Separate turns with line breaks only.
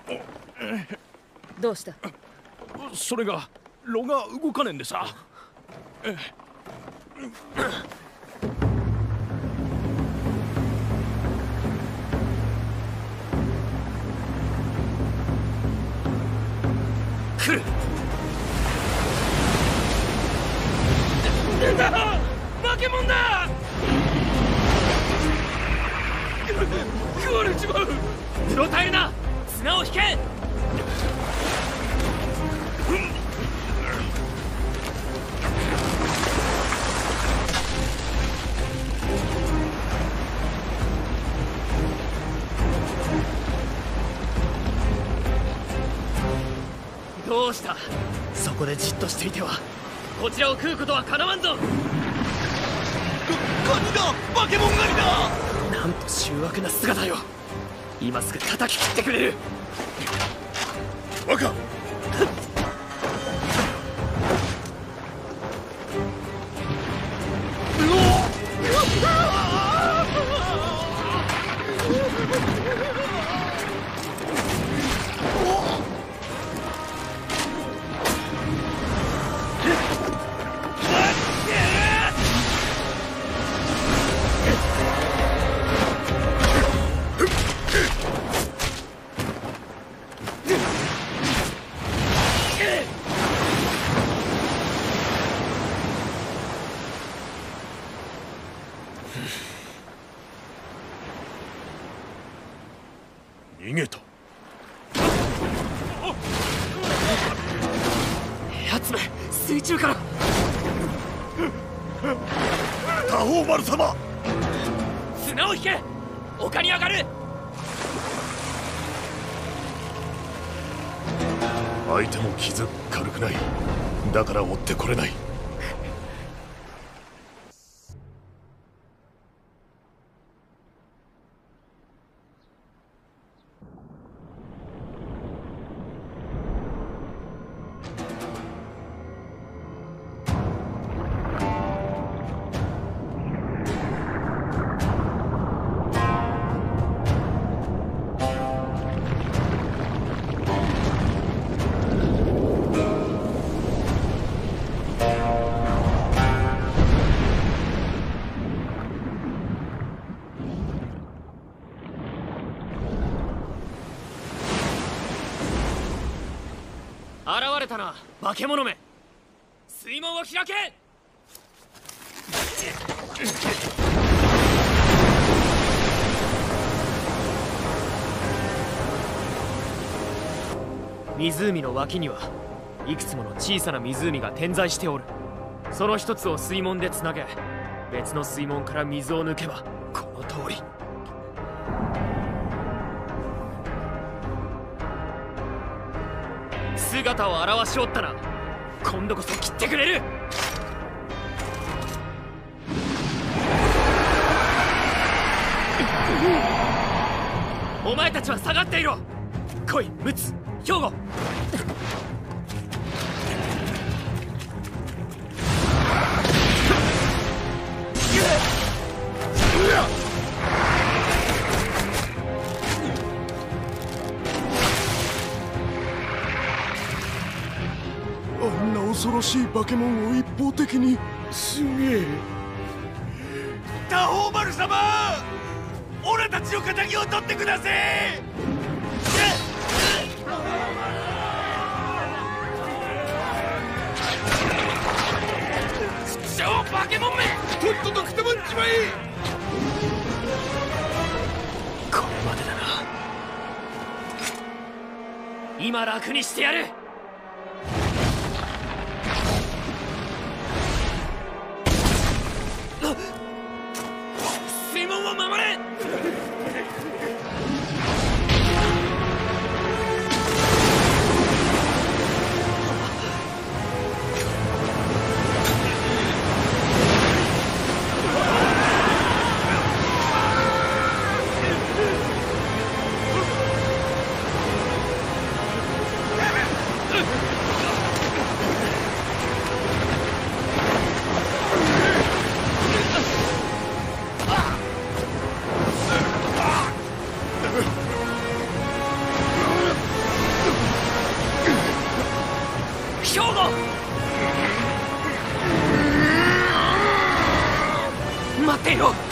どうした？
それが炉が動かねんでさ。来る。出た！化け物だ！食われちまう。うろたえるな。綱を引け。どうした？そこでじっとしていてはこちらを食うことはかなわんぞ。ガニだ！化け物ガニだ！なんと醜悪な姿よ。今すぐ叩き切ってくれる。バカ！逃げた。やつめ、水中から。多宝丸様、綱を引け。丘に上がる。相手も傷軽くない。だから追ってこれない。現れたな、化け物め。水門を開け。湖の脇にはいくつもの小さな湖が点在しておる。その一つを水門でつなげ、別の水門から水を抜けばこの通り。姿を現しおったな。今度こそ切ってくれる。お前たちは下がっていろ。来い、ムツ、兵庫。あんな恐ろしい化け物を一方的に。すげえ。多宝丸様、俺たちの仇を取ってください。化け物め、とっととくたばっちまえ。これまでだな。今楽にしてやる。水門を守れ。
っていろ。